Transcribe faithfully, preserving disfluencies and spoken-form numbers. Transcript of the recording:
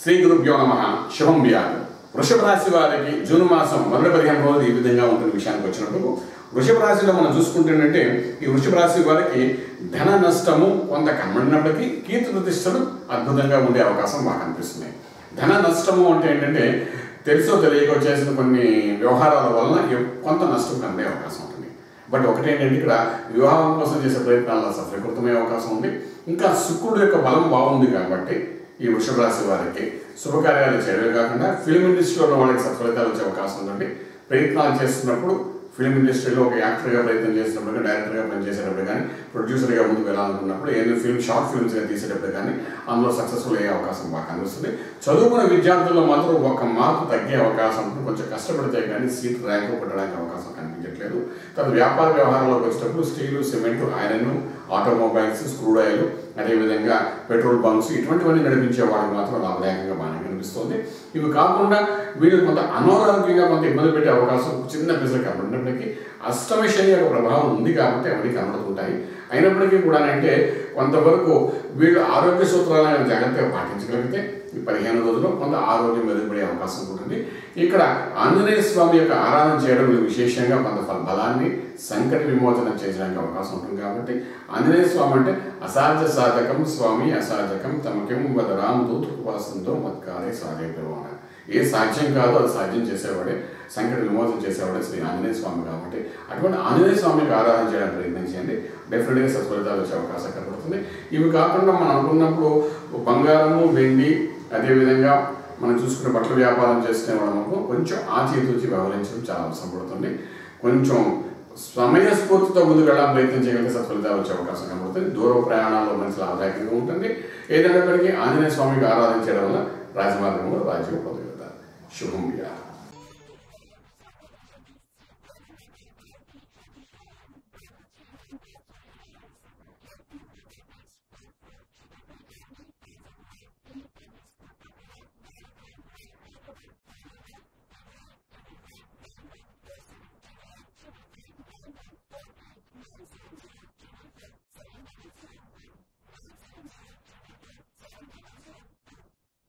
శ్రీ గురుభ్యో నమః. శుభం వ్యాధి. వృషభ రాశి వారికి జూన్ మాసం మొదటి పదిహేను రోజులు ఈ విధంగా ఉంటుంది. విషయానికి వచ్చినప్పుడు వృషభ రాశిలో మనం చూసుకుంటేంటే ఈ వృషభ రాశి వారికి ధన నష్టము కొంత కనబడినప్పటికీ కీర్తి ప్రతిష్టలు అద్భుతంగా ఉండే అవకాశం మాకు అనిపిస్తున్నాయి. ధన నష్టము అంటే ఏంటంటే తెలుసో తెలియక చేసిన కొన్ని వ్యవహారాల వలన కొంత నష్టం కనబడే అవకాశం ఉంటుంది. బట్ ఒకటేంటంటే ఇక్కడ వివాహం కోసం చేసే ప్రయత్నాల్లో సఫలీకృతమయ్యే అవకాశం ఉంది. ఇంకా శుక్రుడు యొక్క బలం బాగుంది కాబట్టి ఈ వృషభ రాశి వారికి శుభకార్యాలు చేయడమే కాకుండా ఫిలిం ఇండస్ట్రీలో వాళ్ళకి సత్ఫలితాలు వచ్చే అవకాశం ఉందండి. ప్రయత్నాలు చేస్తున్నప్పుడు ఫిలిం ఇండస్ట్రీలో ఒక యాక్టర్గా ప్రయత్నం చేసినప్పుడు కానీ డైరెక్టర్గా పనిచేసేటప్పుడు కానీ ప్రొడ్యూసర్గా ముందుకు వెళ్ళాలనుకున్నప్పుడు ఏదైనా ఫిల్మ్ షార్ట్ ఫిల్మ్స్గా తీసేటప్పుడు కానీ అందులో సక్సెస్ఫుల్ అయ్యే అవకాశం బాగా కనిపిస్తుంది. చదువుకున్న విద్యార్థుల్లో మాత్రం ఒక మార్పు తగ్గే అవకాశం ఉంటుంది. కొంచెం కష్టపడితే కానీ సీట్ ర్యాంక్ పెట్టడానికి అవకాశం కనిపించట్లేదు. తర్వాత వ్యాపార వ్యవహారంలోకి వచ్చేటప్పుడు steel, cement, iron, automobiles, crude oil, అదేవిధంగా పెట్రోల్ బంక్స్ ఇటువంటివన్నీ నడిపించే వాళ్ళకి మాత్రం లాభదాయకంగా బాగానే కనిపిస్తుంది. ఇవి కాకుండా వీళ్ళు కొంత అనారోగ్యంగా కొంత ఇబ్బంది పెట్టే అవకాశం చిన్న పిసలు కనబడినప్పటికీ అష్టమ శని యొక్క ప్రభావం ఉంది కాబట్టి అవన్నీ కనబడుతుంటాయి. అయినప్పటికీ కూడా అంటే కొంతవరకు వీళ్ళు ఆరోగ్య సూత్రాలను జాగ్రత్తగా పాటించగలిగితే ఈ పదిహేను రోజుల్లో కొంత ఆరోగ్యం మెరుగుపడే అవకాశం ఉంటుంది. ఇక్కడ ఆంజనేయ స్వామి యొక్క ఆరాధన చేయడం విశేషంగా కొంత బలాన్ని సంకట విమోచన చేయడానికి అవకాశం ఉంటుంది. కాబట్టి ఆంజనేయ స్వామి అంటే అసాధ్య సాధకం స్వామి అసాధకం తమకేం వద రామ్ దూతృపాసంతో మత్కారే సాధే పిలవన. ఏ సాధ్యం కాదో అది సాధ్యం చేసేవాడే, సంకట విమోచన చేసేవాడే శ్రీ ఆంజనేయ స్వామి. కాబట్టి అటువంటి ఆంజనేయ స్వామికి ఆరాధన చేయడానికి ప్రయత్నం చేయండి. డెఫినెట్గా సత్ఫలితాలు వచ్చే అవకాశం కనబడుతుంది. ఇవి కాకుండా మనం అనుకున్నప్పుడు బంగారము, వెండి, అదేవిధంగా మనం చూసుకునే బట్టల వ్యాపారం చేసుకునే వాళ్ళకు కొంచెం ఆచితూచి వ్యవహరించడం చాలా అవసరం పడుతుంది. కొంచెం సమయస్ఫూర్తితో ముందుకు వెళ్ళాలని ప్రయత్నం చేయగలిగే సత్ఫలితాలు వచ్చే అవకాశం కనబడుతుంది. దూర ప్రయాణాల్లో మంచి లాభదాయకంగా ఉంటుంది. ఏదైనప్పటికీ ఆంజనేయ స్వామికి ఆరాధన చేయడం వల్ల రాజమార్గంలో రాజ్యం పొందగలుగుతారు. శుభం వ్యాధి.